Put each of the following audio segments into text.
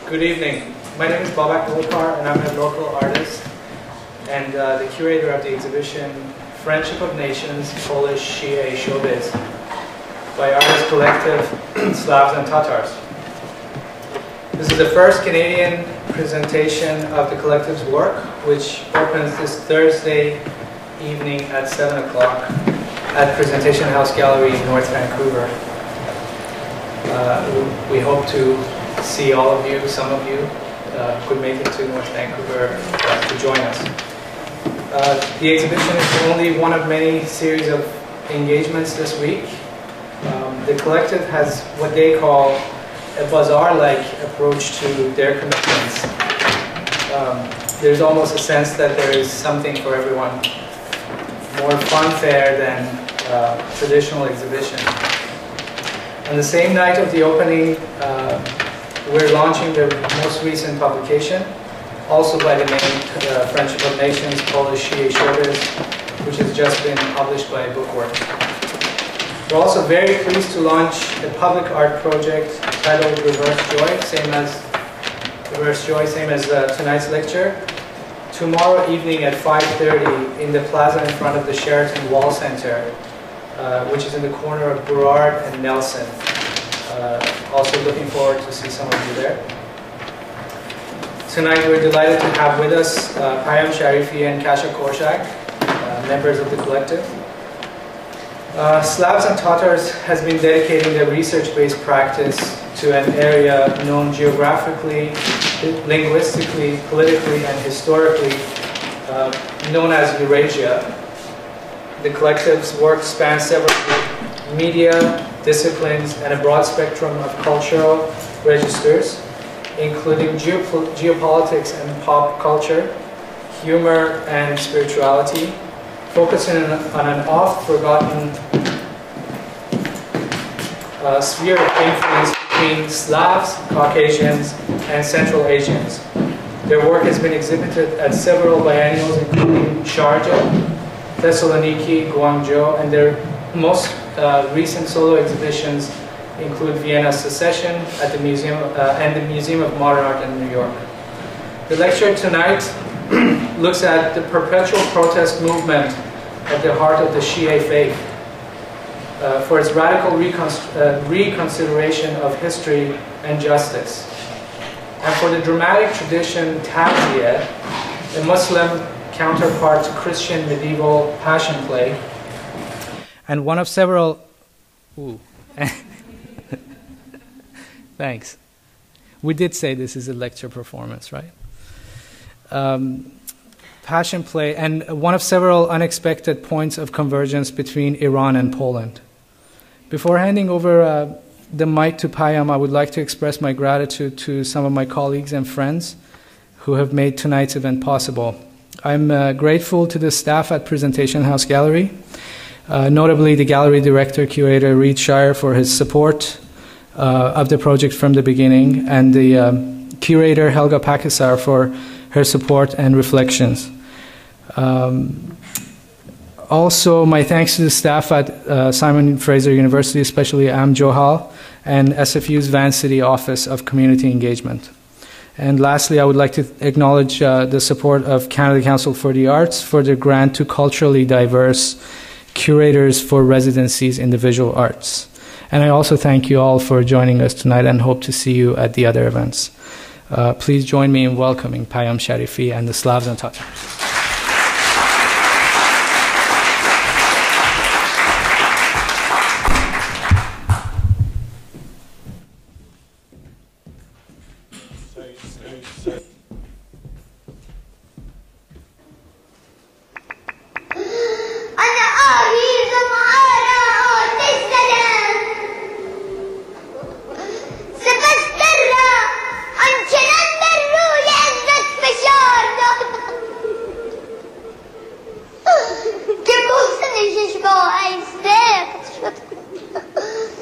Good evening. My name is Babak Olkar and I'm a local artist and the curator of the exhibition Friendship of Nations, Polish Shi'ite Showbiz by artist collective Slavs and Tatars. This is the first Canadian presentation of the collective's work, which opens this Thursday evening at 7 o'clock at Presentation House Gallery in North Vancouver. We hope to see all of you, some of you could make it to North Vancouver to join us. The exhibition is only one of many series of engagements this week. The collective has what they call a bazaar-like approach to their commitments. There's almost a sense that there is something for everyone, more funfair than traditional exhibition. On the same night of the opening, we're launching the most recent publication, also by the name Friendship of Nations, Polish Shi'ite Showbiz, which has just been published by Bookwork. We're also very pleased to launch a public art project titled Reverse Joy, same as tonight's lecture, tomorrow evening at 5:30 in the plaza in front of the Sheraton Wall Center, which is in the corner of Burrard and Nelson. Also looking forward to see some of you there. Tonight we're delighted to have with us Payam Sharifi and Kasha Korshak, members of the collective. Slavs and Tatars has been dedicating their research-based practice to an area known geographically, linguistically, politically, and historically known as Eurasia. The collective's work spans several media, disciplines, and a broad spectrum of cultural registers, including geopolitics and pop culture, humor and spirituality, focusing on an oft-forgotten sphere of influence between Slavs, Caucasians, and Central Asians. Their work has been exhibited at several biennials, including Sharjah, Thessaloniki, Guangzhou, and their most recent solo exhibitions include Vienna Secession at the Museum and the Museum of Modern Art in New York. The lecture tonight looks at the perpetual protest movement at the heart of the Shi'ite faith for its radical reconsideration of history and justice, and for the dramatic tradition Taziyah, a Muslim counterpart to Christian medieval passion play, and one of several... Ooh. Thanks. We did say this is a lecture performance, right? Passion play, and one of several unexpected points of convergence between Iran and Poland. Before handing over the mic to Payam, I would like to express my gratitude to some of my colleagues and friends who have made tonight's event possible. I'm grateful to the staff at Presentation House Gallery, notably the gallery director, curator Reed Shire, for his support of the project from the beginning, and the curator Helga Pakisar for her support and reflections. Also, my thanks to the staff at Simon Fraser University, especially Am Johal, and SFU's Vancity Office of Community Engagement. And lastly, I would like to acknowledge the support of Canada Council for the Arts for their grant to culturally diverse curators for residencies in the visual arts. And I also thank you all for joining us tonight and hope to see you at the other events. Please join me in welcoming Payam Sharifi and the Slavs and Tatars.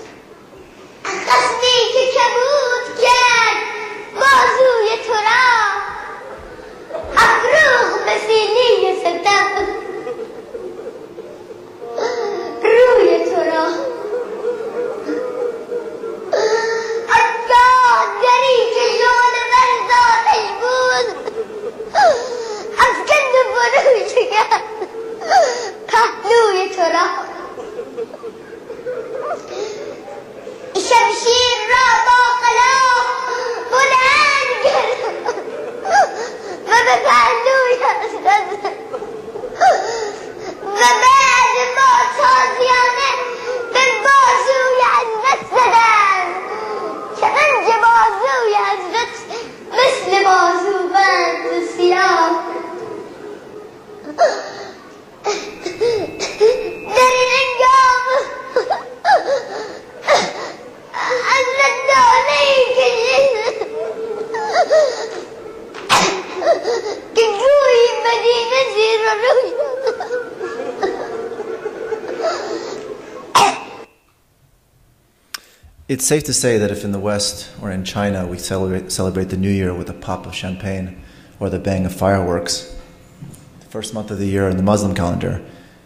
تصدیق کبود کرد بازوی تو را It's safe to say that if in the West or in China we celebrate the New Year with a pop of champagne or the bang of fireworks, the first month of the year in the Muslim calendar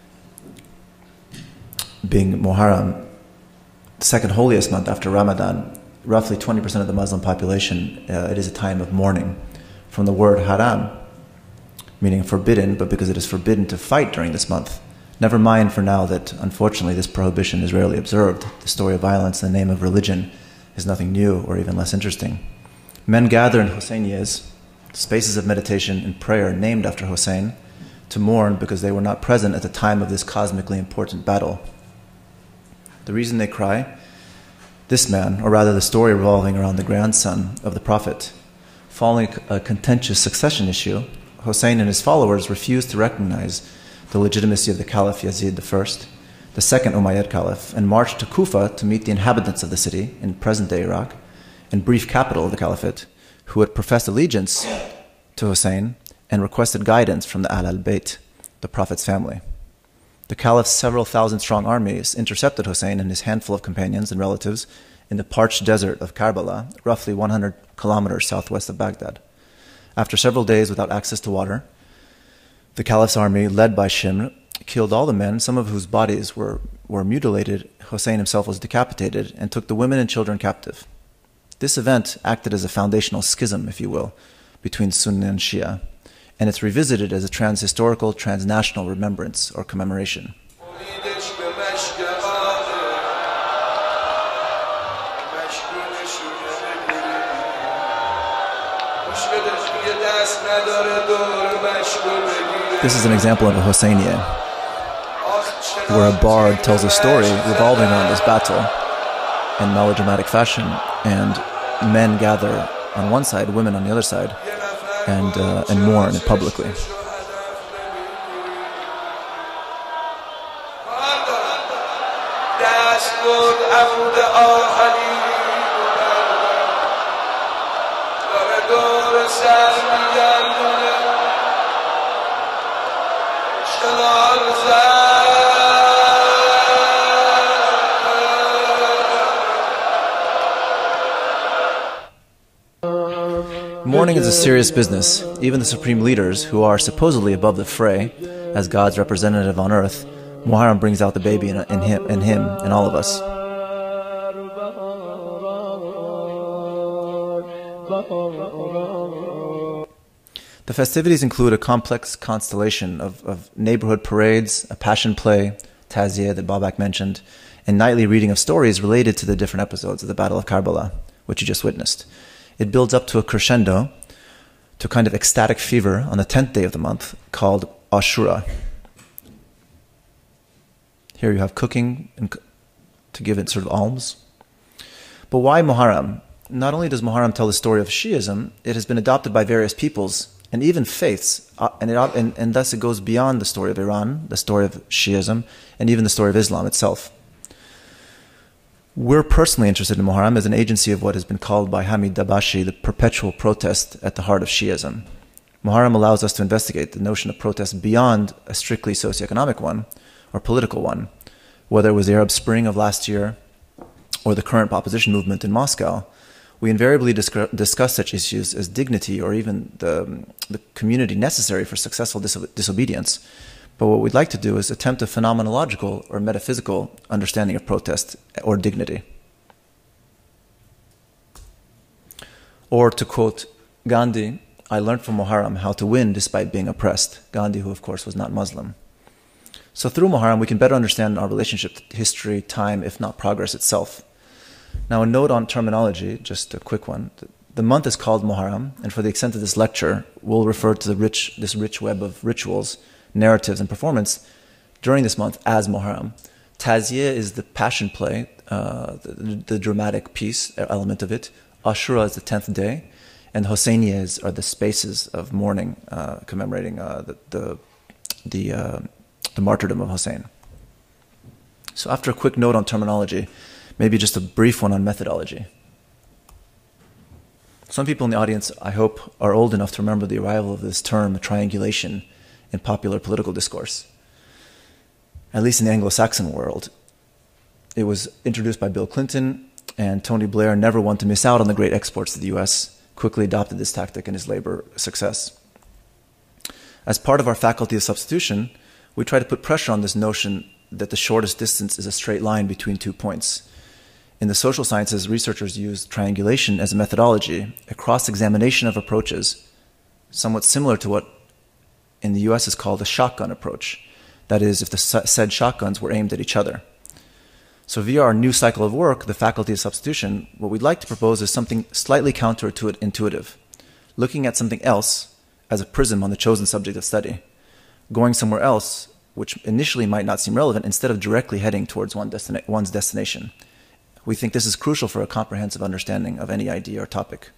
being Muharram, the second holiest month after Ramadan, roughly 20% of the Muslim population, it is a time of mourning. From the word haram, meaning forbidden, but because it is forbidden to fight during this month. Never mind for now that, unfortunately, this prohibition is rarely observed. The story of violence in the name of religion is nothing new or even less interesting. Men gather in Husseyniyas, spaces of meditation and prayer named after Hussein, to mourn because they were not present at the time of this cosmically important battle. The reason they cry? This man, or rather the story revolving around the grandson of the Prophet, following a contentious succession issue, Hussein and his followers refused to recognize the legitimacy of the Caliph Yazid I, the second Umayyad Caliph, and marched to Kufa to meet the inhabitants of the city in present-day Iraq, and brief capital of the Caliphate, who had professed allegiance to Hussein and requested guidance from the Ahl al-Bayt, the Prophet's family. The Caliph's several thousand-strong armies intercepted Hussein and his handful of companions and relatives in the parched desert of Karbala, roughly 100 kilometers southwest of Baghdad. After several days without access to water, the Caliph's army, led by Shimr, killed all the men, some of whose bodies were mutilated. Hussein himself was decapitated, and took the women and children captive. This event acted as a foundational schism, if you will, between Sunni and Shia, and it's revisited as a transhistorical, transnational remembrance or commemoration. This is an example of a Husseiniya, where a bard tells a story revolving around this battle in melodramatic fashion, and men gather on one side, women on the other side, and mourn publicly. Mourning is a serious business. Even the supreme leaders, who are supposedly above the fray, as God's representative on earth, Muharram brings out the baby in him, in all of us. The festivities include a complex constellation of neighborhood parades, a passion play, taziyah that Babak mentioned, and nightly reading of stories related to the different episodes of the Battle of Karbala, which you just witnessed. It builds up to a crescendo, to a kind of ecstatic fever on the 10th day of the month, called Ashura. Here you have cooking to give it sort of alms. But why Muharram? Not only does Muharram tell the story of Shi'ism, it has been adopted by various peoples and even faiths, and thus it goes beyond the story of Iran, the story of Shi'ism, and even the story of Islam itself. We're personally interested in Muharram as an agency of what has been called by Hamid Dabashi the perpetual protest at the heart of Shi'ism. Muharram allows us to investigate the notion of protest beyond a strictly socioeconomic one or political one, whether it was the Arab Spring of last year or the current opposition movement in Moscow. We invariably discuss such issues as dignity or even the community necessary for successful disobedience. But what we'd like to do is attempt a phenomenological or metaphysical understanding of protest or dignity. Or to quote Gandhi, I learned from Muharram how to win despite being oppressed. Gandhi, who of course was not Muslim. So through Muharram, we can better understand our relationship to history, time, if not progress itself. Now a note on terminology, just a quick one. The month is called Muharram, and for the extent of this lecture, we'll refer to this rich web of rituals, narratives, and performance during this month as Muharram. Taziyah is the passion play, the dramatic piece, element of it. Ashura is the 10th day, and Husseyniyas are the spaces of mourning, commemorating the martyrdom of Hussein. So after a quick note on terminology, maybe just a brief one on methodology. Some people in the audience, I hope, are old enough to remember the arrival of this term, triangulation, in popular political discourse. At least in the Anglo-Saxon world. It was introduced by Bill Clinton and Tony Blair, never one to miss out on the great exports to the US, quickly adopted this tactic in his labor success. As part of our faculty of substitution, we try to put pressure on this notion that the shortest distance is a straight line between 2 points. In the social sciences, researchers use triangulation as a methodology, a cross-examination of approaches, somewhat similar to what in the US is called a shotgun approach. That is, if the said shotguns were aimed at each other. So via our new cycle of work, the faculty of substitution, what we'd like to propose is something slightly counterintuitive, looking at something else as a prism on the chosen subject of study, going somewhere else, which initially might not seem relevant, instead of directly heading towards one's destination. We think this is crucial for a comprehensive understanding of any idea or topic.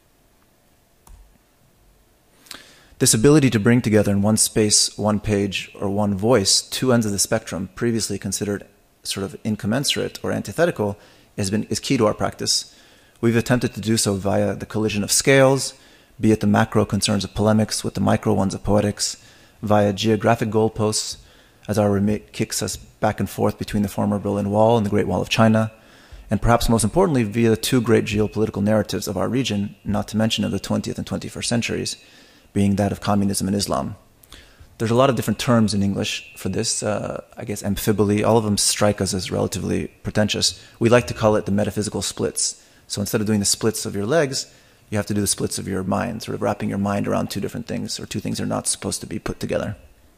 This ability to bring together in one space, one page, or one voice, two ends of the spectrum previously considered sort of incommensurate or antithetical is key to our practice. We've attempted to do so via the collision of scales, be it the macro concerns of polemics with the micro ones of poetics, via geographic goalposts, as our remit kicks us back and forth between the former Berlin Wall and the Great Wall of China, and perhaps most importantly via the two great geopolitical narratives of our region, not to mention of the 20th and 21st centuries, being that of communism and Islam. There's a lot of different terms in English for this, I guess amphibole, all of them strike us as relatively pretentious. We like to call it the metaphysical splits. So instead of doing the splits of your legs, you have to do the splits of your mind, sort of wrapping your mind around two different things, or two things that are not supposed to be put together.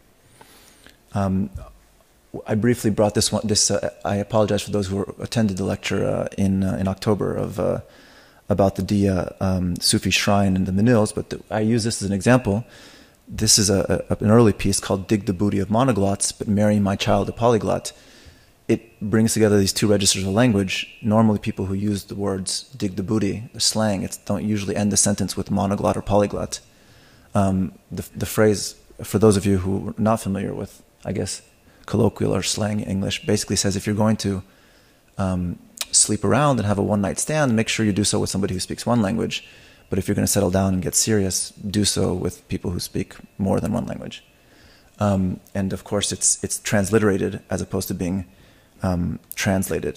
I briefly brought this one. I apologize for those who attended the lecture in October about the Dia Sufi shrine in the Manils, but I use this as an example. This is an early piece called Dig the Booty of Monoglots, but Marry My Child a Polyglot. It brings together these two registers of language. Normally people who use the words dig the booty, the slang, don't usually end the sentence with monoglot or polyglot. The phrase, for those of you who are not familiar with, I guess, colloquial or slang English, basically says if you're going to sleep around and have a one-night stand, make sure you do so with somebody who speaks one language. But if you're going to settle down and get serious, do so with people who speak more than one language. And of course, it's transliterated as opposed to being translated.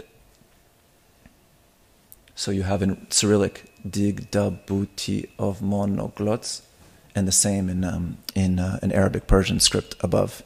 So you have in Cyrillic dig da booty of monoglots, and the same in Arabic Persian script above.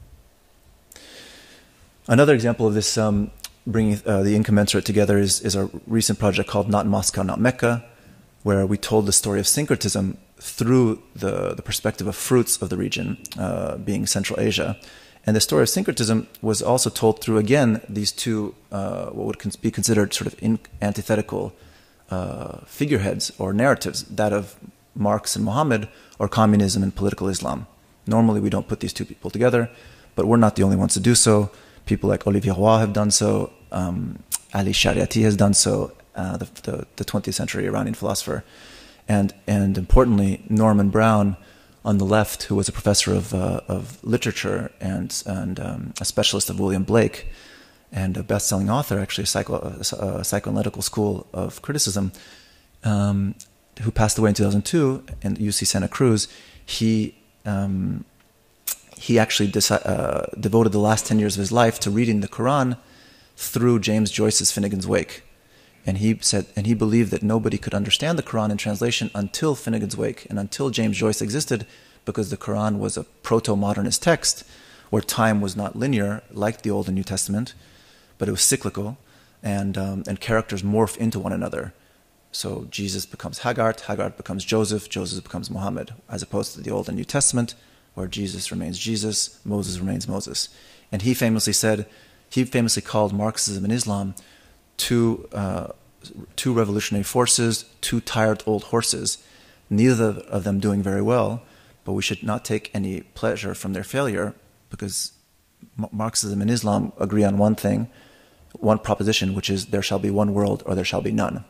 Another example of this bringing the incommensurate together is a recent project called Not Moscow, Not Mecca, where we told the story of syncretism through the perspective of fruits of the region, being Central Asia. And the story of syncretism was also told through, again, these two, what would be considered sort of antithetical figureheads or narratives, that of Marx and Muhammad, or communism and political Islam. Normally we don't put these two people together, but we're not the only ones to do so. People like Olivier Roy have done so, Ali Shariati has done so, the 20th century Iranian philosopher, and importantly, Norman Brown on the left, who was a professor of literature and a specialist of William Blake, and a best-selling author, actually, a psychoanalytical school of criticism, who passed away in 2002 in UC Santa Cruz. He actually devoted the last 10 years of his life to reading the Quran through James Joyce's Finnegan's Wake. And he believed that nobody could understand the Quran in translation until Finnegan's Wake and until James Joyce existed, because the Quran was a proto-modernist text where time was not linear like the Old and New Testament, but it was cyclical, and characters morph into one another. So Jesus becomes Haggart becomes Joseph becomes Muhammad, as opposed to the Old and New Testament, where Jesus remains Jesus, Moses remains Moses. And he famously called Marxism and Islam two revolutionary forces, two tired old horses, neither of them doing very well, but we should not take any pleasure from their failure, because Marxism and Islam agree on one thing, one proposition, which is there shall be one world or there shall be none.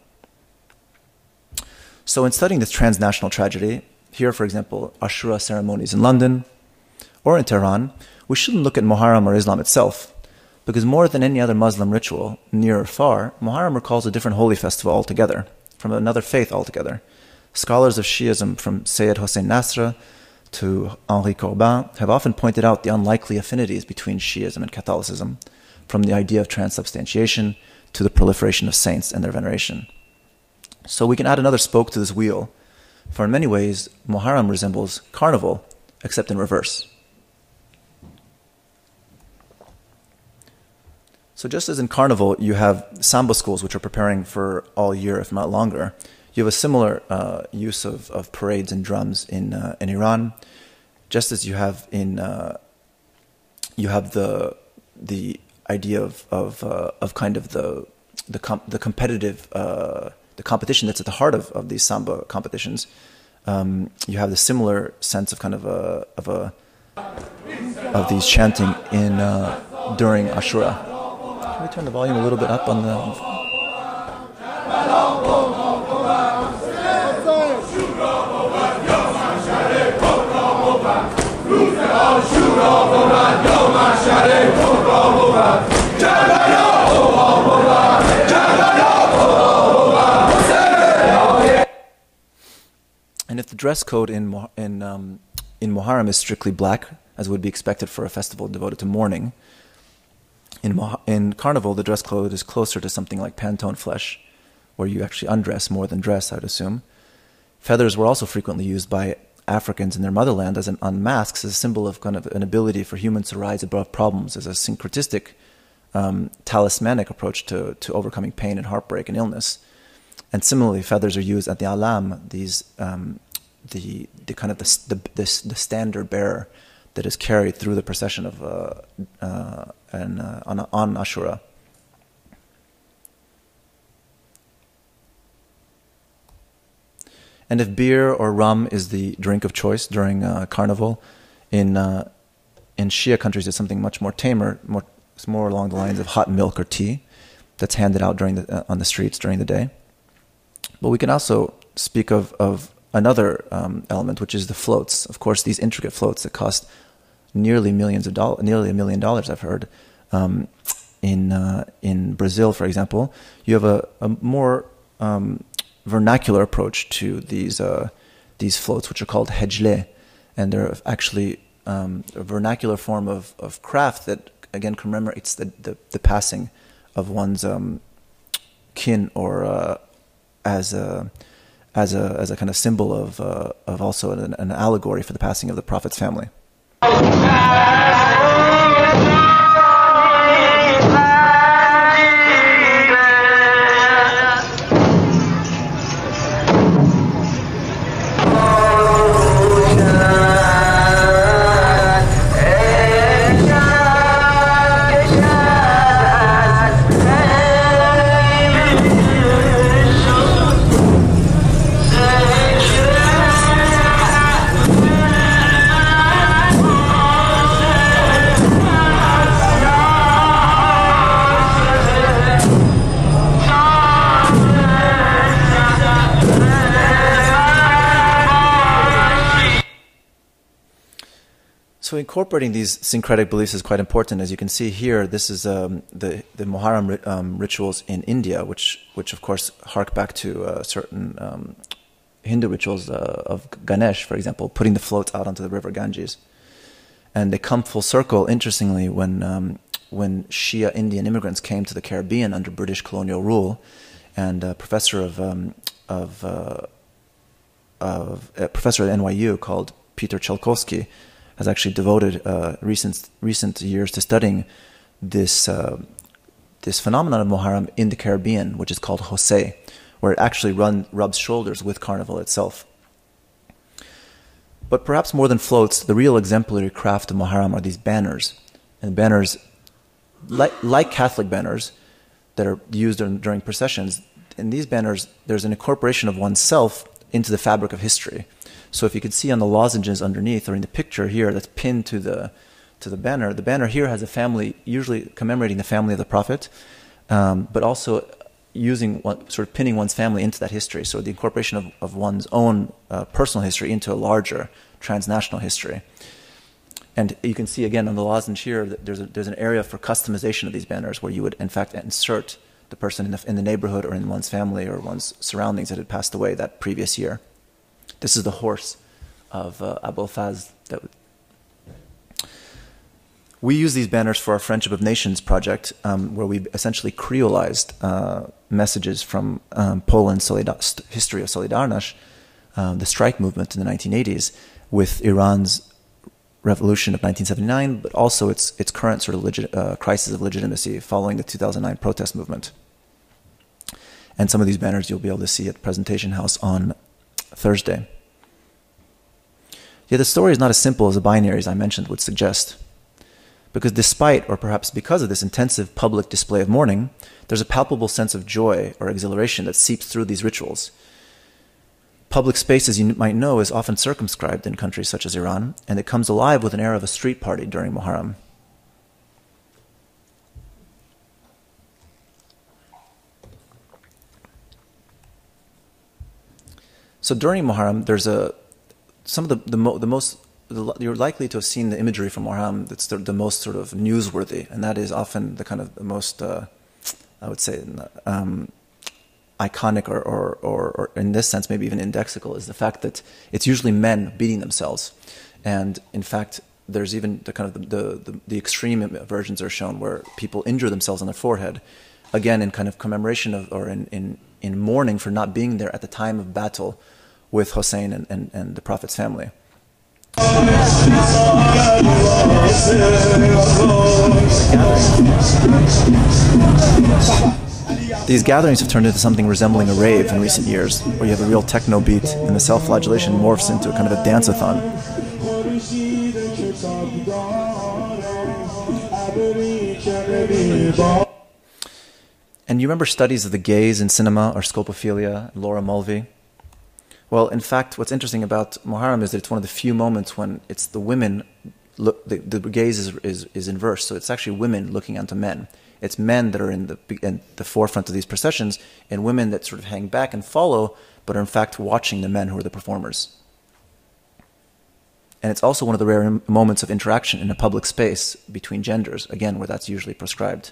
So in studying this transnational tragedy, here, for example, Ashura ceremonies in London or in Tehran, we shouldn't look at Muharram or Islam itself, because more than any other Muslim ritual, near or far, Muharram recalls a different holy festival altogether, from another faith altogether. Scholars of Shi'ism, from Sayyid Hossein Nasra to Henri Corbin, have often pointed out the unlikely affinities between Shi'ism and Catholicism, from the idea of transubstantiation to the proliferation of saints and their veneration. So we can add another spoke to this wheel, for in many ways, Muharram resembles Carnival, except in reverse. So just as in Carnival, you have samba schools which are preparing for all year, if not longer, you have a similar use of parades and drums in Iran, just as you have in you have the idea of kind of the competitive the competition that's at the heart of these samba competitions. You have the similar sense of kind of these chanting in during Ashura. Can we turn the volume a little bit up on the? And if the dress code in Muharram is strictly black, as would be expected for a festival devoted to mourning, in Carnival the dress code is closer to something like Pantone flesh, where you actually undress more than dress, I'd assume. Feathers were also frequently used by Africans in their motherland on masks as a symbol of kind of an ability for humans to rise above problems, as a syncretistic, talismanic approach to overcoming pain and heartbreak and illness. And similarly, feathers are used at the alam, these the kind of the standard bearer that is carried through the procession of on Ashura. And if beer or rum is the drink of choice during Carnival, in Shia countries it's something much more tamer. It's more along the lines of hot milk or tea that's handed out on the streets during the day. But we can also speak of another element, which is the floats. Of course, these intricate floats that cost nearly $1 million, I've heard. In Brazil, for example, you have a more vernacular approach to these floats, which are called hejle, and they're actually a vernacular form of craft that again commemorates the passing of one's kin, or as a kind of symbol of also an allegory for the passing of the Prophet's family. So incorporating these syncretic beliefs is quite important. As you can see here, this is the Muharram rituals in India, which of course hark back to certain Hindu rituals of Ganesh, for example, putting the floats out onto the river Ganges. And they come full circle, interestingly, when Shia Indian immigrants came to the Caribbean under British colonial rule, and a professor of professor at NYU called Peter Chalkowski has actually devoted recent years to studying this phenomenon of Muharram in the Caribbean, which is called Jose, where it actually rubs shoulders with Carnival itself. But perhaps more than floats, the real exemplary craft of Muharram are these banners. And banners, like Catholic banners that are used during processions, in these banners there's an incorporation of oneself into the fabric of history. So if you can see on the lozenges underneath, or in the picture here that's pinned to the banner here has a family, usually commemorating the family of the Prophet, but also sort of pinning one's family into that history. So the incorporation of one's own personal history into a larger transnational history. And you can see again on the lozenge here that there's an area for customization of these banners, where you would in fact insert the person in the neighborhood or in one's family or one's surroundings that had passed away that previous year. This is the horse of Abul Faz. We use these banners for our Friendship of Nations project, where we essentially creolized messages from Poland's history of Solidarność, the strike movement in the 1980s, with Iran's revolution of 1979, but also its current sort of crisis of legitimacy following the 2009 protest movement. And some of these banners you'll be able to see at the Presentation House on Thursday. Yet the story is not as simple as the binaries I mentioned would suggest. Because despite, or perhaps because of this intensive public display of mourning, there's a palpable sense of joy or exhilaration that seeps through these rituals. Public space, as you might know, is often circumscribed in countries such as Iran, and it comes alive with an air of a street party during Muharram. So during Muharram, there's you're likely to have seen the imagery from Muharram that's the most sort of newsworthy, and that is often the kind of the most, I would say, iconic or in this sense maybe even indexical, is the fact that it's usually men beating themselves. And in fact, there's even the kind of the extreme versions are shown where people injure themselves on their forehead, again in kind of commemoration of, or in mourning for not being there at the time of battle with Hussein and the Prophet's family. These gatherings have turned into something resembling a rave in recent years, where you have a real techno beat and the self-flagellation morphs into a kind of a dance-a-thon. And you remember studies of the gaze in cinema or scopophilia, Laura Mulvey? Well, in fact, what's interesting about Muharram is that it's one of the few moments when it's the women, the gaze is inverse, so it's actually women looking onto men. It's men that are in the forefront of these processions, and women that sort of hang back and follow, but are in fact watching the men who are the performers. And it's also one of the rare moments of interaction in a public space between genders, again, where that's usually prescribed.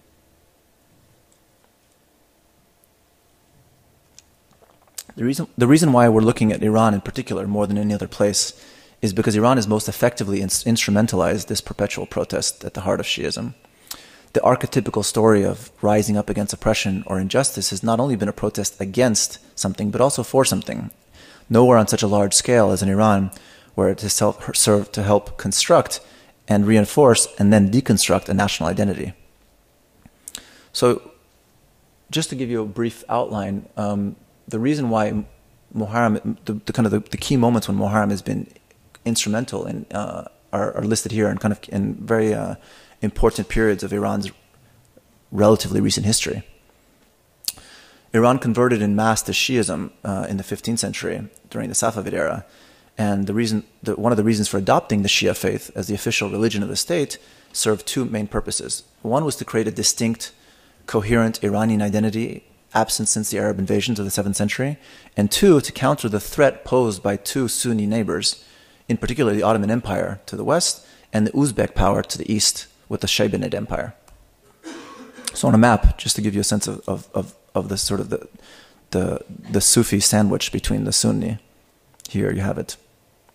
The reason why we're looking at Iran in particular more than any other place is because Iran has most effectively instrumentalized this perpetual protest at the heart of Shi'ism. The archetypical story of rising up against oppression or injustice has not only been a protest against something, but also for something. Nowhere on such a large scale as in Iran, where it has served to help construct and reinforce and then deconstruct a national identity. So, just to give you a brief outline, the reason why Muharram, the key moments when Muharram has been instrumental in, are listed here, and kind of in very important periods of Iran's relatively recent history. Iran converted en masse to Shi'ism in the 15th century during the Safavid era, and one of the reasons for adopting the Shia faith as the official religion of the state served two main purposes. One was to create a distinct, coherent Iranian identity absent since the Arab invasions of the 7th century, and two, to counter the threat posed by two Sunni neighbors, in particular the Ottoman Empire to the west and the Uzbek power to the east with the Shaybanid Empire. So on a map, just to give you a sense of the sort of the Sufi sandwich between the Sunni, here you have it.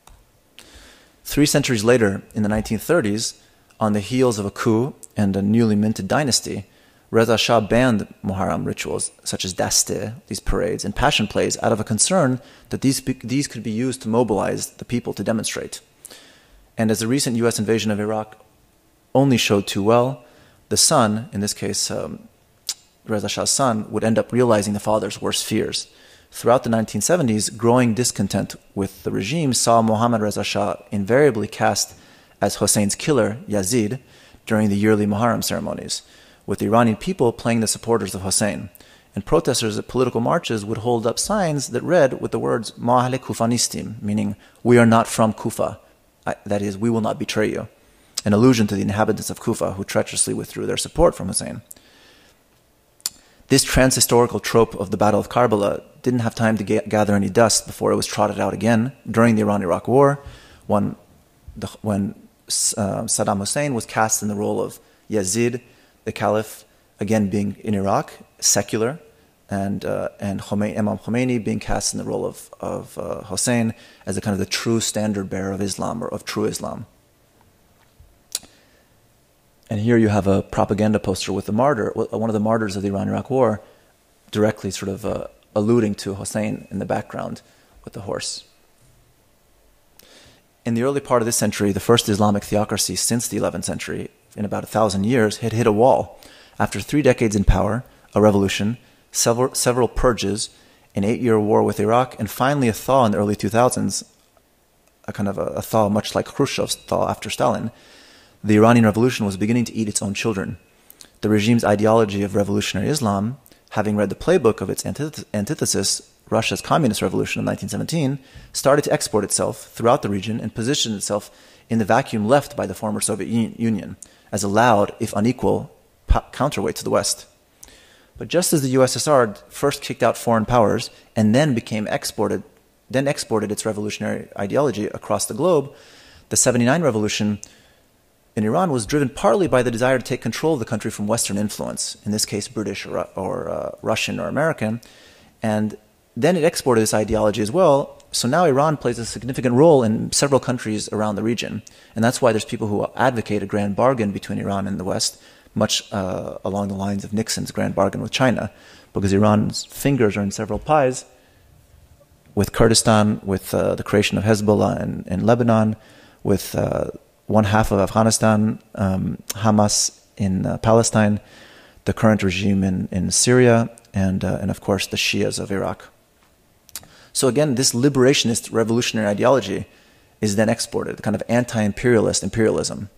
3 centuries later, in the 1930s, on the heels of a coup and a newly minted dynasty, Reza Shah banned Muharram rituals such as daste, these parades, and passion plays out of a concern that these could be used to mobilize the people to demonstrate. And as the recent U.S. invasion of Iraq only showed too well, the son, in this case Reza Shah's son, would end up realizing the father's worst fears. Throughout the 1970s, growing discontent with the regime saw Mohammad Reza Shah invariably cast as Hussein's killer, Yazid, during the yearly Muharram ceremonies, with the Iranian people playing the supporters of Hussein, and protesters at political marches would hold up signs that read with the words "Ma ahle Kufa nistim," meaning "We are not from Kufa," that is, "We will not betray you," an allusion to the inhabitants of Kufa who treacherously withdrew their support from Hussein. This trans-historical trope of the Battle of Karbala didn't have time to gather any dust before it was trotted out again during the Iran-Iraq War, when Saddam Hussein was cast in the role of Yazid, the Caliph, again being in Iraq, secular, and Imam Khomeini being cast in the role of Hussein as the kind of the true standard bearer of Islam, or of true Islam. And here you have a propaganda poster with the martyr, one of the martyrs of the Iran-Iraq War, directly sort of alluding to Hussein in the background with the horse. In the early part of this century, the first Islamic theocracy since the 11th century, in about 1,000 years, had hit a wall. After 3 decades in power, a revolution, several purges, an 8-year war with Iraq, and finally a thaw in the early 2000s, a kind of a thaw much like Khrushchev's thaw after Stalin, the Iranian Revolution was beginning to eat its own children. The regime's ideology of revolutionary Islam, having read the playbook of its antithesis, Russia's Communist Revolution of 1917, started to export itself throughout the region and positioned itself in the vacuum left by the former Soviet Union as a loud, if unequal, counterweight to the West. But just as the USSR first kicked out foreign powers and then exported its revolutionary ideology across the globe, the 79 revolution in Iran was driven partly by the desire to take control of the country from Western influence, in this case British or Russian or American, and then it exported this ideology as well. So now Iran plays a significant role in several countries around the region, and that's why there's people who advocate a grand bargain between Iran and the West, much along the lines of Nixon's grand bargain with China, because Iran's fingers are in several pies, with Kurdistan, with the creation of Hezbollah in Lebanon, with one half of Afghanistan, Hamas in Palestine, the current regime in Syria, and of course the Shias of Iraq. So again, this liberationist revolutionary ideology is then exported, the kind of anti-imperialist imperialism.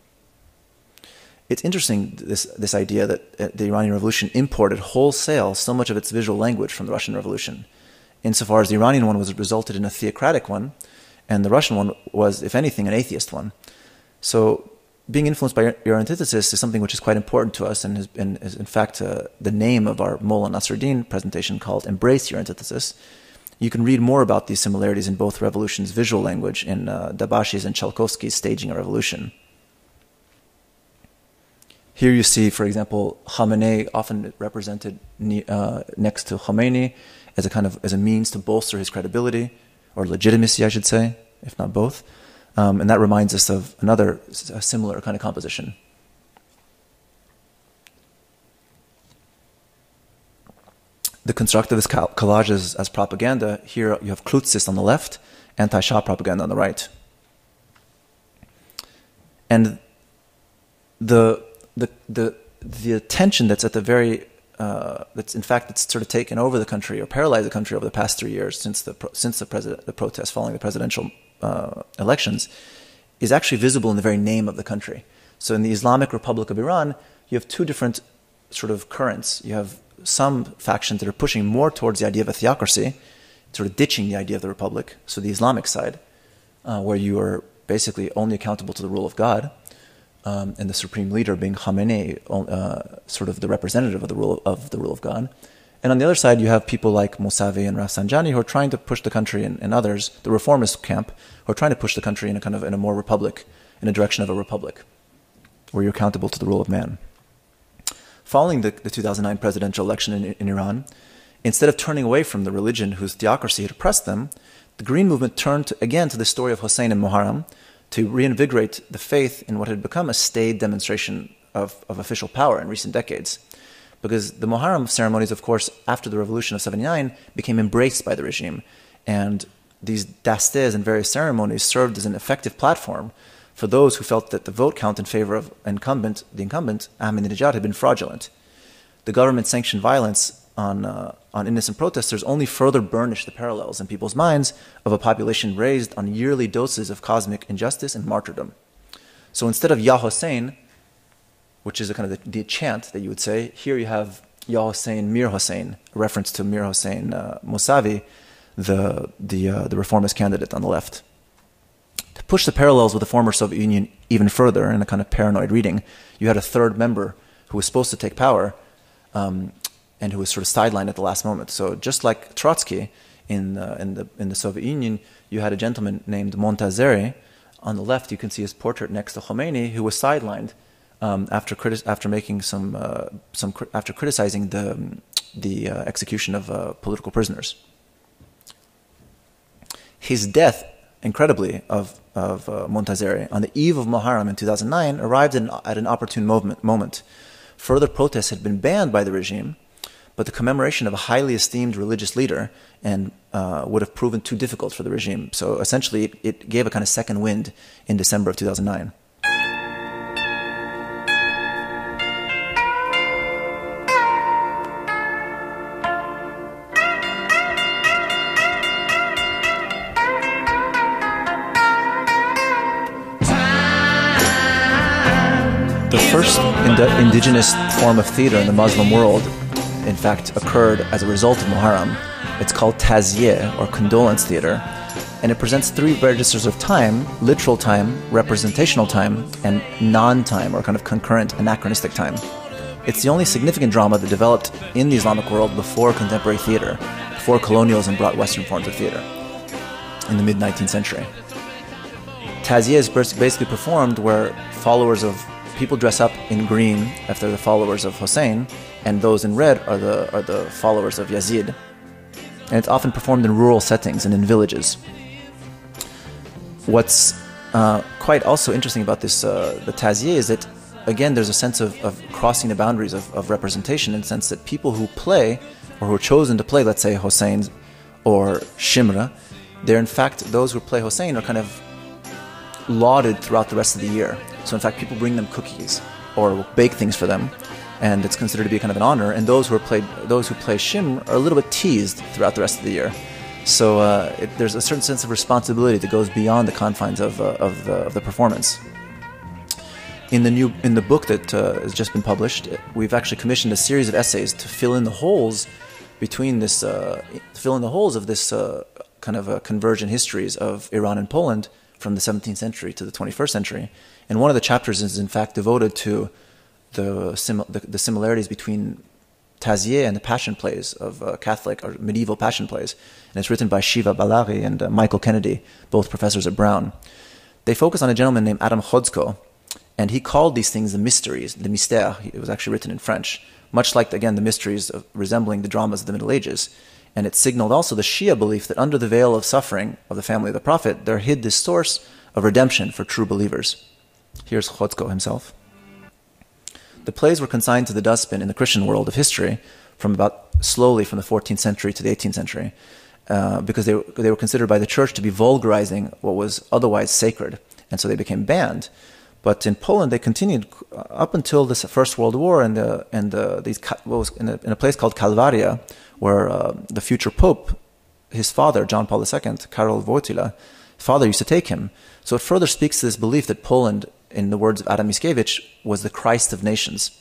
It's interesting, this idea that the Iranian Revolution imported wholesale so much of its visual language from the Russian Revolution, insofar as the Iranian one resulted in a theocratic one, and the Russian one was, if anything, an atheist one. So being influenced by your antithesis is something which is quite important to us, and is in fact the name of our Mullah Nasruddin presentation, called Embrace Your Antithesis. You can read more about these similarities in both revolutions' visual language in Dabashi's and Chalkovsky's Staging a Revolution. Here you see, for example, Khamenei often represented next to Khomeini as a means to bolster his credibility, or legitimacy, I should say, if not both. And that reminds us of another similar kind of composition. The constructivist collages as propaganda, here you have Klutzist on the left, anti-Shah propaganda on the right. And the tension that's at the very that's sort of taken over the country or paralyzed the country over the past 3 years since the protests following the presidential elections is actually visible in the very name of the country. So in the Islamic Republic of Iran, you have 2 different sort of currents. You have some factions that are pushing more towards the idea of a theocracy, sort of ditching the idea of the republic. So the Islamic side, where you are basically only accountable to the rule of God, and the supreme leader being Khamenei, sort of the representative of the rule of God. And on the other side, you have people like Mousavi and Rafsanjani who are trying to push the country, and others, the reformist camp, who are trying to push the country in a more republic, in a direction of a republic, where you're accountable to the rule of man. Following the 2009 presidential election in Iran, instead of turning away from the religion whose theocracy had oppressed them, the Green Movement turned again to the story of Hussein and Muharram to reinvigorate the faith in what had become a staid demonstration of official power in recent decades. Because the Muharram ceremonies, of course, after the revolution of 79, became embraced by the regime. And these dastes and various ceremonies served as an effective platform for those who felt that the vote count in favor of the incumbent, Ahmadinejad, had been fraudulent. The government-sanctioned violence on innocent protesters only further burnished the parallels in people's minds of a population raised on yearly doses of cosmic injustice and martyrdom. So instead of Ya Hussein, which is a kind of the chant that you would say, here you have Ya Hussein, Mir Hussein, a reference to Mir Hussein Mousavi, the reformist candidate on the left. To push the parallels with the former Soviet Union even further, in a kind of paranoid reading, you had a third member who was supposed to take power, and who was sort of sidelined at the last moment. So just like Trotsky in the Soviet Union, you had a gentleman named Montazeri. On the left, you can see his portrait next to Khomeini, who was sidelined after criticizing the execution of political prisoners. His death incredibly, of Montazeri, on the eve of Muharram in 2009, arrived at an opportune moment. Further protests had been banned by the regime, but the commemoration of a highly esteemed religious leader and would have proven too difficult for the regime. So essentially, it gave a kind of second wind in December of 2009. The first indigenous form of theater in the Muslim world, in fact, occurred as a result of Muharram. It's called Tazieh, or condolence theater, and it presents three registers of time: literal time, representational time, and non-time, or kind of concurrent anachronistic time. It's the only significant drama that developed in the Islamic world before contemporary theater, before colonialism brought Western forms of theater in the mid-19th century. Tazieh is basically performed where followers of people dress up in green if they're the followers of Hussein, and those in red are the followers of Yazid. And it's often performed in rural settings and in villages. What's quite also interesting about this, the Tazieh, is that, again, there's a sense of crossing the boundaries of representation, in the sense that people who play, or who are chosen to play, let's say, Hussein or Shimra, they're in fact, those who play Hussein are kind of lauded throughout the rest of the year. So in fact, people bring them cookies or bake things for them, and it's considered to be kind of an honor. And those who play Shimr are a little bit teased throughout the rest of the year. So there's a certain sense of responsibility that goes beyond the confines of the performance. In the book that has just been published, we've actually commissioned a series of essays to fill in the holes between this, of this kind of convergent histories of Iran and Poland from the 17th century to the 21st century. And one of the chapters is in fact devoted to the similarities between Tazieh and the passion plays of Catholic or medieval passion plays. And it's written by Shiva Balaghi and Michael Kennedy, both professors at Brown. They focus on a gentleman named Adam Chodzko, and he called these things the mysteries, the mystère. It was actually written in French, much like, again, the mysteries resembling the dramas of the Middle Ages. And it signaled also the Shia belief that under the veil of suffering of the family of the Prophet, there hid this source of redemption for true believers. Here's Chodzko himself. The plays were consigned to the dustbin in the Christian world of history slowly from the 14th century to the 18th century, because they were considered by the church to be vulgarizing what was otherwise sacred, and so they became banned. But in Poland, they continued up until the First World War, in a place called Kalwaria, where the future Pope, his father, John Paul II, Karol Wojtyla, father used to take him. So it further speaks to this belief that Poland, in the words of Adam Mickiewicz, was the Christ of nations.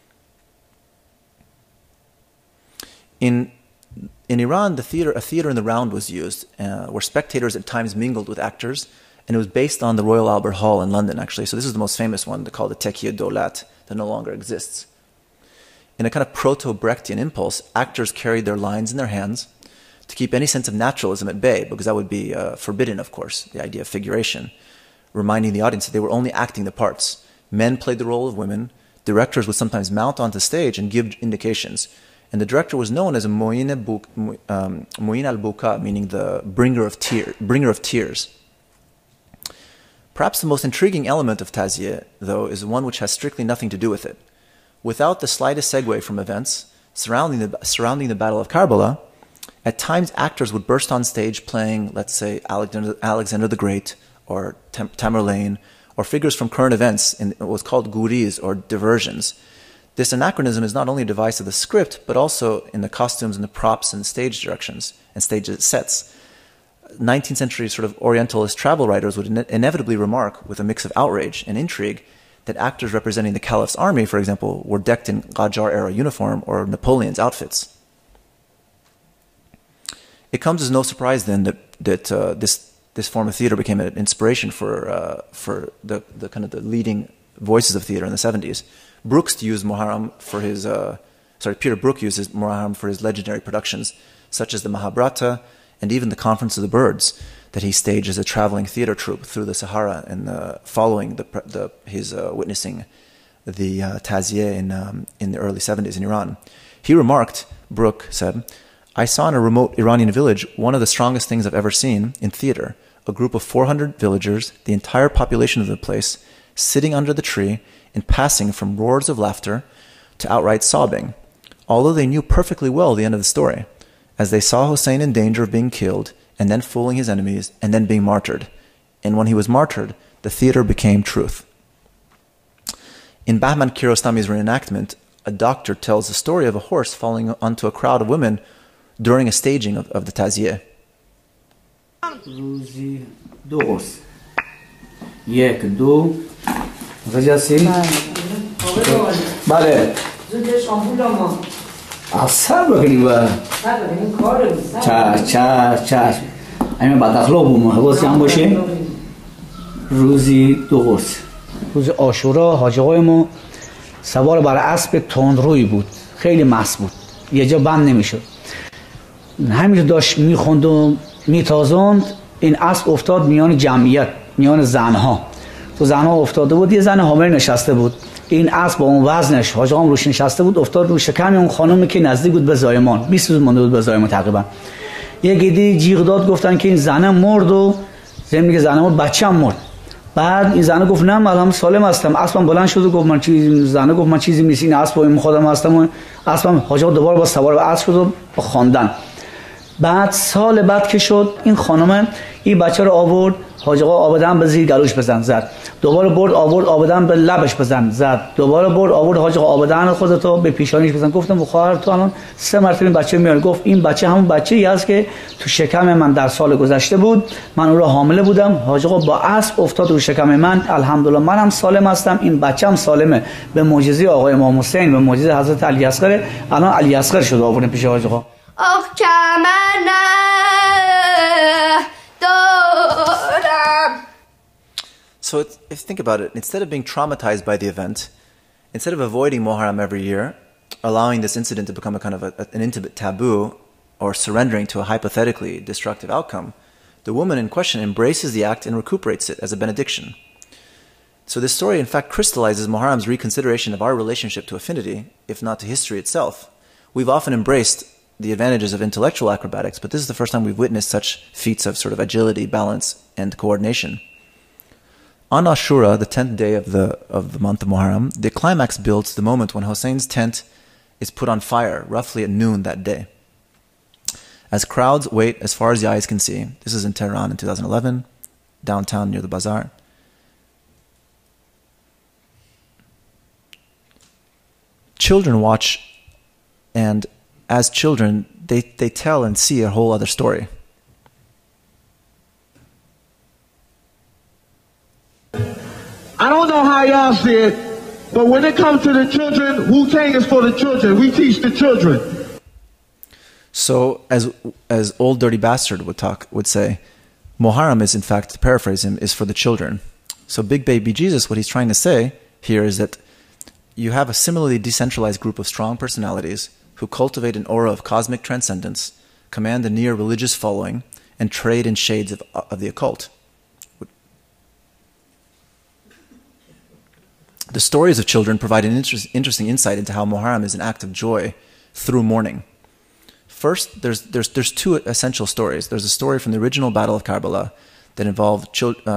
In Iran, a theater in the round was used, where spectators at times mingled with actors, and it was based on the Royal Albert Hall in London, actually. So this is the most famous one, called the Tekiye-Dolat, that no longer exists. In a kind of proto-Brechtian impulse, actors carried their lines in their hands to keep any sense of naturalism at bay, because that would be forbidden, of course, the idea of figuration, reminding the audience that they were only acting the parts. Men played the role of women. Directors would sometimes mount onto stage and give indications. And the director was known as a Mo'in al-Buka, meaning the bringer of tears. Perhaps the most intriguing element of Tazieh, though, is one which has strictly nothing to do with it. Without the slightest segue from events surrounding the Battle of Karbala, at times actors would burst on stage playing, let's say, Alexander the Great, or Tamerlane, or figures from current events in what was called guris, or diversions. This anachronism is not only a device of the script, but also in the costumes and the props and stage directions and stage sets. 19th century sort of Orientalist travel writers would inevitably remark, with a mix of outrage and intrigue, that actors representing the Caliph's army, for example, were decked in Qajar-era uniform or Napoleon's outfits. It comes as no surprise then that this form of theater became an inspiration for the kind of the leading voices of theater in the 70s. Peter Brook uses Muharram for his legendary productions, such as the Mahabharata and even the Conference of the Birds, that he staged as a traveling theater troupe through the Sahara, and following his witnessing the Tazieh in the early 70s in Iran. He remarked, Brook said, "I saw in a remote Iranian village one of the strongest things I've ever seen in theater, a group of 400 villagers, the entire population of the place, sitting under the tree and passing from roars of laughter to outright sobbing, although they knew perfectly well the end of the story, as they saw Hussein in danger of being killed, and then fooling his enemies, and then being martyred. And when he was martyred, the theater became truth. In Bahman Kiarostami's reenactment, a doctor tells the story of a horse falling onto a crowd of women during a staging of the tazieh. روزی دو قرص یک دو متوجه بله زود شامپو داما اصلا بکنی با این کار چشم این بعد اخلاق بوم حواس جمع باشه روزی دو قرص روز عاشورا حاج آقای ما سوار بر اسب تندروی بود خیلی مست بود یه جا بند نمیشد همین داشت میخوند و میتازوند این اسب افتاد میان جمعیت میان زنها تو زنها افتاده بود یه زن حامل نشسته بود این اسب با اون وزنش حاج آقام روش نشسته بود افتاد رو شکم اون خانمی که نزدیک بود به زایمان 20 روز مونده بود به زایمان تقریبا یه گیدی جیغ داد گفتن که این زنه مرد و زمین که زنه مرد بچه‌م مرد بعد این زنه گفت نه من سالم هستم اسبم بلند شد و گفت من چیزی زنه گفت من چیزی نیست این اسب این خودم هستم و اسبم حاج آقا دوباره با سوار به اسب شد و با خواندن بعد سال بعد که شد این خانم این بچه رو آورد حاج آقا آبادان به زیر گلوش بزن زد دوباره برد آورد آبادان به لبش بزن زد دوباره برد آورد حاج آقا آبادان خودتو به پیشانیش بزن گفتم خواهر تو الان 3 مرتبه این بچه میاره گفت این بچه همون بچه‌ای است که تو شکم من در سال گذشته بود من اون رو حامله بودم حاج آقا با اسب افتاد رو شکم من الحمدلله منم سالم هستم این بچه‌م سالمه به معجزه آقای امام حسین به معجزه حضرت علی اصغر الان علی اصغر شده آوردن پیش حاج آقا So if you think about it, instead of being traumatized by the event, instead of avoiding Muharram every year, allowing this incident to become a kind of an intimate taboo or surrendering to a hypothetically destructive outcome, the woman in question embraces the act and recuperates it as a benediction. So this story in fact crystallizes Muharram's reconsideration of our relationship to affinity, if not to history itself. We've often embraced the advantages of intellectual acrobatics, but this is the first time we've witnessed such feats of sort of agility, balance, and coordination. On Ashura, the 10th day of the month of Muharram, the climax builds the moment when Hussein's tent is put on fire, roughly at noon that day. As crowds wait as far as the eyes can see, this is in Tehran in 2011, downtown near the bazaar. Children watch, and as children, they tell and see a whole other story. I don't know how y'all see it, but when it comes to the children, Wu-Tang is for the children. We teach the children. So, as old dirty bastard would say, Muharram is, in fact, to paraphrase him, is for the children. So Big Baby Jesus, what he's trying to say here is that you have a similarly decentralized group of strong personalities who cultivate an aura of cosmic transcendence, command a near religious following, and trade in shades of the occult. The stories of children provide an interesting insight into how Muharram is an act of joy through mourning. First, there's 2 essential stories. There's a story from the original Battle of Karbala that involve,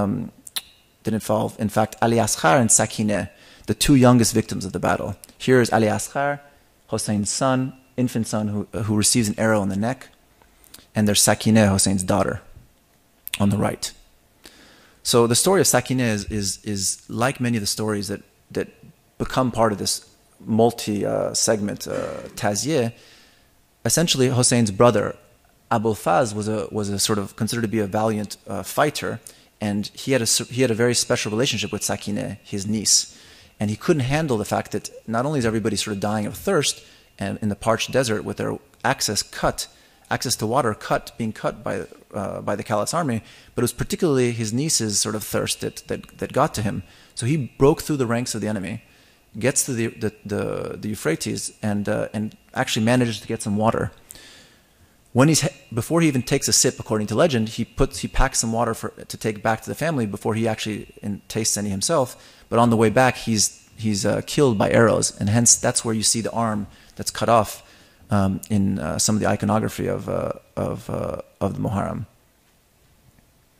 in fact, Ali Asghar and Sakineh, the 2 youngest victims of the battle. Here is Ali Asghar, Hussein's son, infant son, who receives an arrow in the neck, and there's Sakineh, Hussein's daughter, on the right. So the story of Sakineh is like many of the stories that become part of this multi-segment tazieh. Essentially, Hussein's brother, Abul Faz, was a sort of considered to be a valiant fighter, and he had a very special relationship with Sakineh, his niece. And he couldn't handle the fact that not only is everybody sort of dying of thirst and in the parched desert with their access to water being cut by the Caliph's army, but it was particularly his niece's sort of thirst that got to him. So he broke through the ranks of the enemy, gets to the Euphrates, and actually manages to get some water. Before he even takes a sip, according to legend, he packs some water to take back to the family before he actually tastes any himself. But on the way back, he's killed by arrows, and hence that's where you see the arm that's cut off in some of the iconography of the Muharram.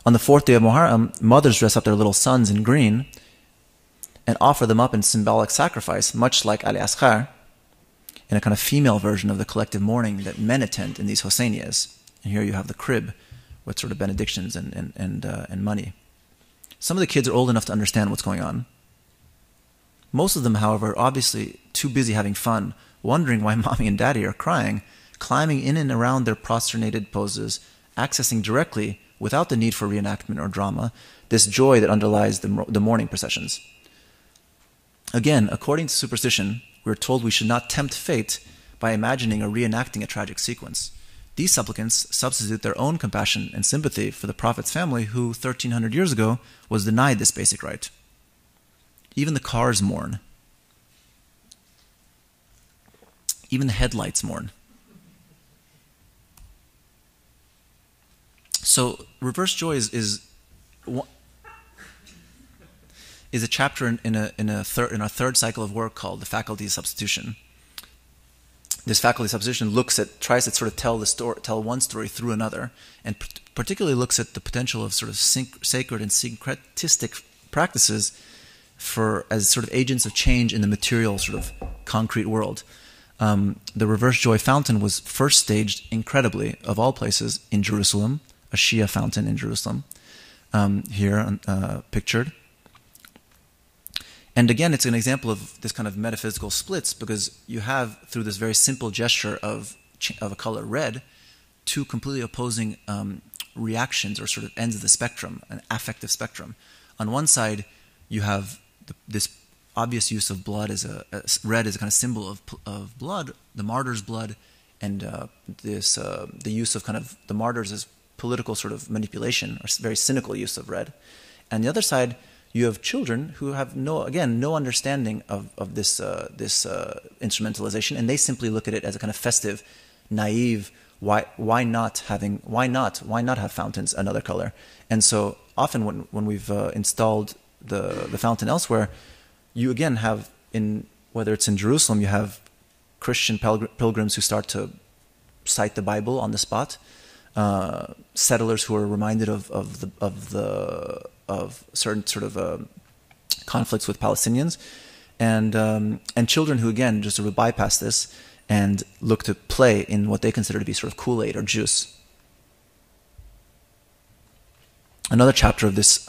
On the fourth day of Muharram, mothers dress up their little sons in green and offer them up in symbolic sacrifice, much like Ali Asghar, in a kind of female version of the collective mourning that men attend in these Hosseinias. And here you have the crib with sort of benedictions and money. Some of the kids are old enough to understand what's going on. Most of them, however, are obviously too busy having fun, wondering why mommy and daddy are crying, climbing in and around their prosternated poses, accessing directly, without the need for reenactment or drama, this joy that underlies the mourning processions. Again, according to superstition, we are told we should not tempt fate by imagining or reenacting a tragic sequence. These supplicants substitute their own compassion and sympathy for the Prophet's family who, 1,300 years ago, was denied this basic right. Even the cars mourn. Even the headlights mourn. So, reverse joy is a chapter in our third cycle of work called the faculty of substitution. This faculty of substitution tries to sort of tell one story through another, and particularly looks at the potential of sort of sacred and syncretistic practices as sort of agents of change in the material sort of concrete world. The reverse joy fountain was first staged, incredibly, of all places, in Jerusalem, a Shia fountain in Jerusalem, here pictured. And again, it's an example of this kind of metaphysical splits, because you have, through this very simple gesture of a color red, two completely opposing reactions or sort of ends of the spectrum, an affective spectrum. On one side, you have this obvious use of blood as red as a kind of symbol of blood, the martyr's blood, and the use of kind of the martyrs as political sort of manipulation, or very cynical use of red. And the other side, you have children who have no understanding of this instrumentalization, and they simply look at it as a kind of festive, naive. Why not have fountains another color? And so often when we've installed the fountain elsewhere, you again have, whether it's in Jerusalem, you have Christian pilgrims who start to cite the Bible on the spot, settlers who are reminded of certain sort of conflicts with Palestinians, and children who again just sort of bypass this and look to play in what they consider to be sort of Kool-Aid or juice. Another chapter of this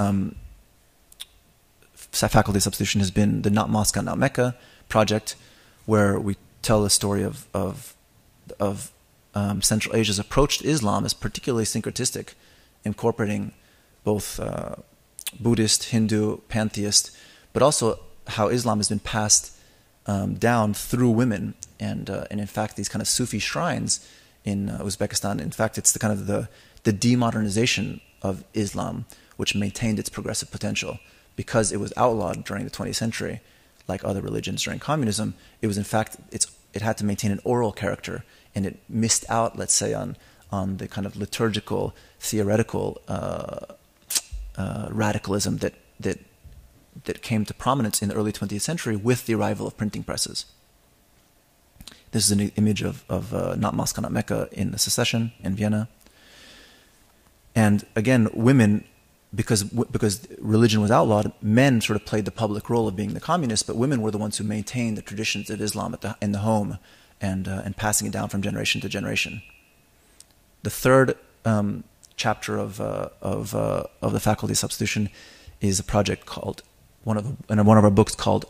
faculty substitution has been the Not Moscow, Not Mecca project, where we tell the story of Central Asia's approach to Islam as particularly syncretistic, incorporating both Buddhist, Hindu, pantheist, but also how Islam has been passed down through women, and in fact these kind of Sufi shrines in Uzbekistan. In fact, it's the kind of the demodernization of Islam which maintained its progressive potential, because it was outlawed during the 20th century, like other religions during communism. It was in fact it had to maintain an oral character, and it missed out, let's say, on the kind of liturgical, theoretical radicalism that came to prominence in the early 20th century with the arrival of printing presses. This is an image of Not Moscow, Not Mecca in the secession in Vienna. And again, women, because religion was outlawed, men sort of played the public role of being the communists, but women were the ones who maintained the traditions of Islam in the home, and passing it down from generation to generation. The third chapter of the faculty substitution is a project called one of our books called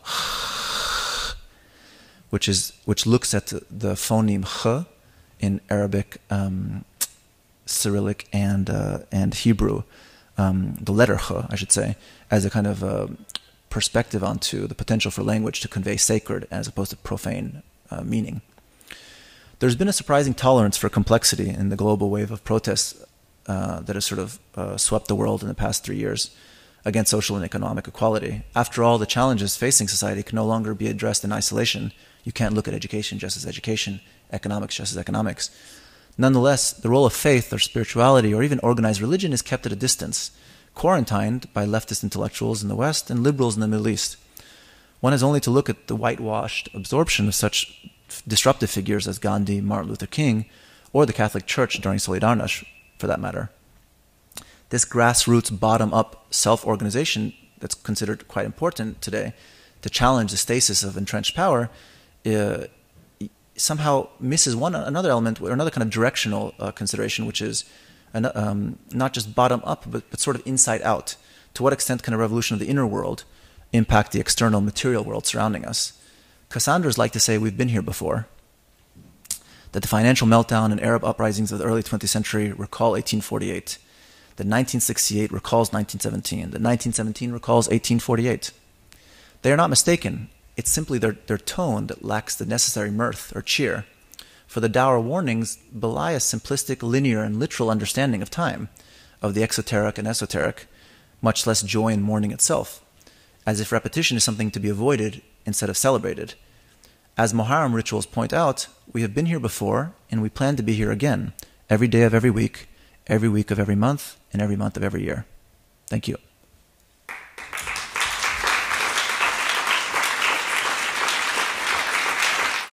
which looks at the phoneme ch in Arabic, Cyrillic, and Hebrew, the letter ch, I should say, as a kind of perspective onto the potential for language to convey sacred as opposed to profane meaning. There's been a surprising tolerance for complexity in the global wave of protests that has sort of swept the world in the past 3 years against social and economic equality. After all, the challenges facing society can no longer be addressed in isolation. You can't look at education just as education, economics just as economics. Nonetheless, the role of faith or spirituality or even organized religion is kept at a distance, quarantined by leftist intellectuals in the West and liberals in the Middle East. One has only to look at the whitewashed absorption of such disruptive figures as Gandhi, Martin Luther King, or the Catholic Church during Solidarność, for that matter. this grassroots, bottom-up self-organization that's considered quite important today to challenge the stasis of entrenched power somehow misses another element, or another kind of directional consideration, which is not just bottom-up, but sort of inside-out. To what extent can a revolution of the inner world impact the external material world surrounding us? Cassandras like to say we've been here before, that the financial meltdown and Arab uprisings of the early 20th century recall 1848, that 1968 recalls 1917, that 1917 recalls 1848. They are not mistaken. It's simply their tone that lacks the necessary mirth or cheer. For the dour warnings belie a simplistic, linear, and literal understanding of time, of the exoteric and esoteric, much less joy in mourning itself, as if repetition is something to be avoided instead of celebrated. As Muharram rituals point out, we have been here before, and we plan to be here again, every day of every week of every month, and every month of every year. Thank you.